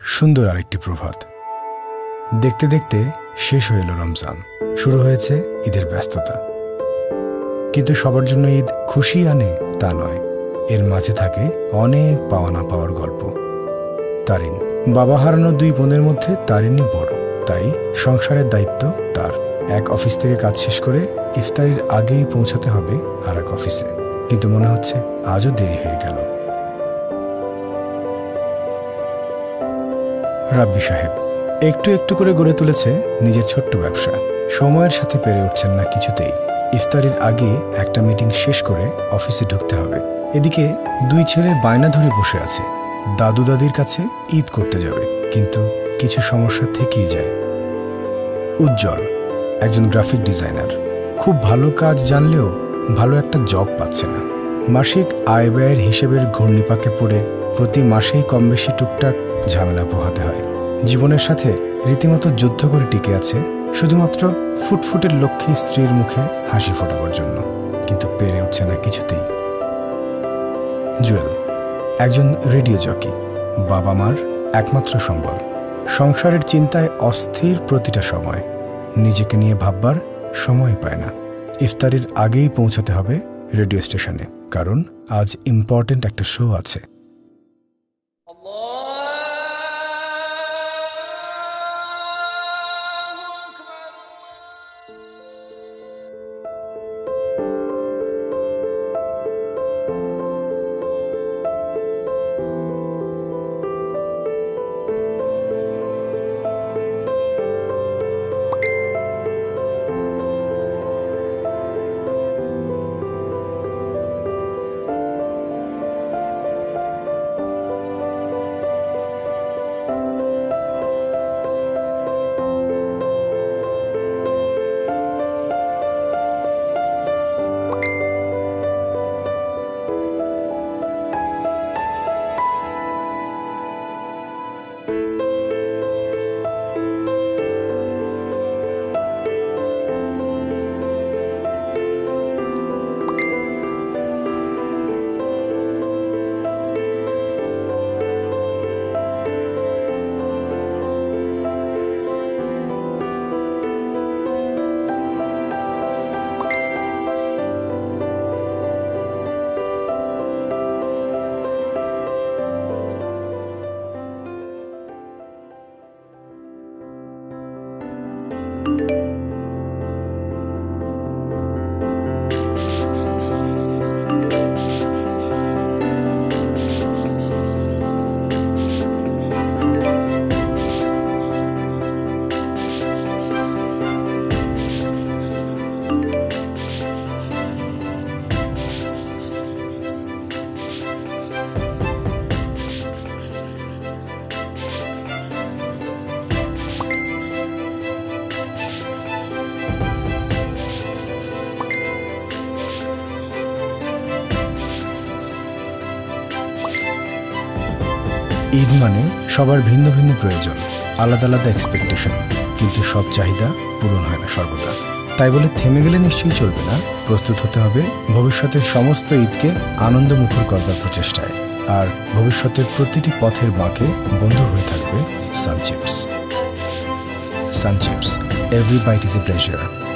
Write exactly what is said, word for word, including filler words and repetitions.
সুন্দর আরেকটি প্রভাত। দেখতে দেখতে শেষ হয়ে এলো রমজান, শুরু হয়েছে ঈদের ব্যস্ততা। কিন্তু সবার জন্য ঈদ খুশি আনে তা নয়, এর মাঝে থাকে অনেক পাওয়া না পাওয়ার গল্প। তারিন, বাবা হারানো দুই বোনের মধ্যে তারিনই বড়, তাই সংসারের দায়িত্ব তার। এক অফিস থেকে কাজ শেষ করে ইফতারির আগেই পৌঁছাতে হবে আর এক অফিসে, কিন্তু মনে হচ্ছে আজও দেরি হয়ে গেল। রাব্বি সাহেব একটু একটু করে গড়ে তুলেছে নিজের ছোট্ট ব্যবসা, সময়ের সাথে পেরে উঠছেন না কিছুতেই। ইফতারির আগে একটা মিটিং শেষ করে অফিসে ঢুকতে হবে। এদিকে দুই ছেলে বায়না ধরে বসে আছে, দাদু দাদির কাছে ঈদ করতে যাবে, কিন্তু কিছু সমস্যা থেকেই যায়। উজ্জ্বল একজন গ্রাফিক ডিজাইনার, খুব ভালো কাজ জানলেও ভালো একটা জব পাচ্ছে না। মাসিক আয় ব্যয়ের হিসেবের ঘূর্ণিপাকে পড়ে প্রতি মাসেই কম বেশি টুকটাক ঝামেলা পোহাতে হয়। জীবনের সাথে রীতিমতো যুদ্ধ করে টিকে আছে শুধুমাত্র ফুটফুটের লক্ষ্মী স্ত্রীর মুখে হাসি ফোটাবার জন্য, কিন্তু পেরে উঠছে না কিছুতেই। জুয়েল একজন রেডিও জকি, বাবা মার একমাত্র সম্বল। সংসারের চিন্তায় অস্থির প্রতিটা সময়, নিজেকে নিয়ে ভাববার সময় পায় না। ইফতারির আগেই পৌঁছাতে হবে রেডিও স্টেশনে, কারণ আজ ইম্পর্টেন্ট একটা শো আছে। ঈদ মানে সবার ভিন্ন ভিন্ন প্রয়োজন, আলাদা আলাদা এক্সপেকটেশন, কিন্তু সব চাহিদা পূরণ হয় না সর্বদা। তাই বলে থেমে গেলে নিশ্চয়ই চলবে না, প্রস্তুত হতে হবে ভবিষ্যতের সমস্ত ঈদকে আনন্দমুখর করবার প্রচেষ্টায়। আর ভবিষ্যতের প্রতিটি পথের বাঁকে বন্ধু হয়ে থাকবে Sunchips. Sunchips, every bite is a pleasure.